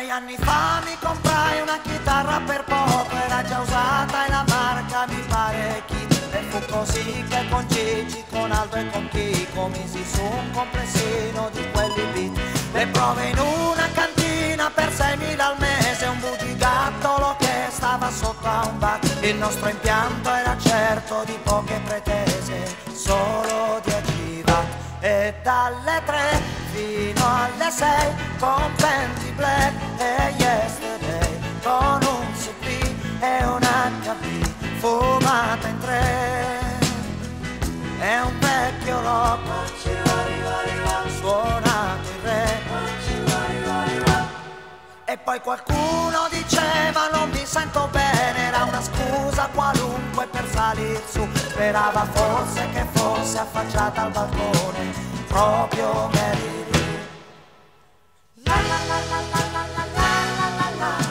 6 anni fa mi comprai una chitarra per poco, era già usata e la marca mi pare chi. E fu così che con Gigi, con Aldo e con Chico misi su un complessino di quelli beat. Le prove in una cantina per 6.000 al mese, un bugigattolo che stava sotto a un bar. Il nostro impianto era certo di poche pretese, solo 10 watt. E dalle 3 fino alle 6 con Penti Black e Yesterday, con un CD e un HB fumata in 3. È un vecchio rock suonato in re. E poi qualcuno diceva non mi sento bene, era una scusa qualunque per salir su. Sperava forse che fosse affacciata al balcone proprio Mary Lou. La la la la la la la la la la la.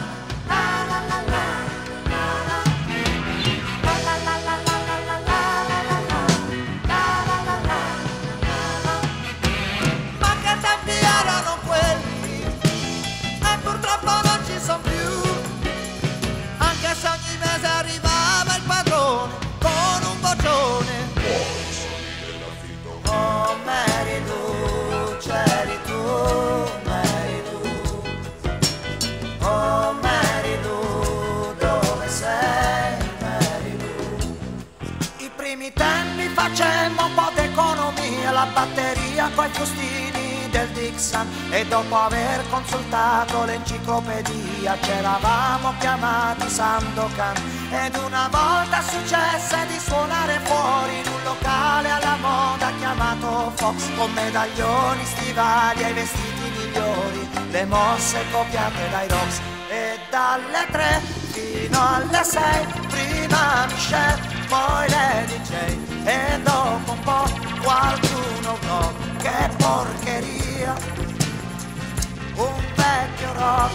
Facemmo un po' d'economia, la batteria coi fustini del Dixon, e dopo aver consultato l'enciclopedia c'eravamo chiamati Sandokan. Ed una volta successe di suonare fuori in un locale alla moda chiamato Fox, con medaglioni, stivali e vestiti migliori, le mosse copiate dai Rocks. E dalle 3 fino alle 6 prima Michelle, poi le DJ, e dopo un po' qualcuno no, che porcheria, un vecchio rock,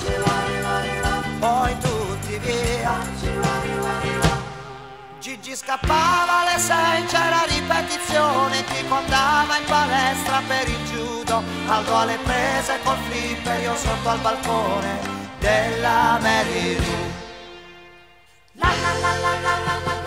poi tutti via. Gigi scappava alle 6, c'era ripetizione, Chico andava in palestra per il judo, Aldo alle prese col flipper, io sotto al balcone della Mary Lou. La la la la la la la.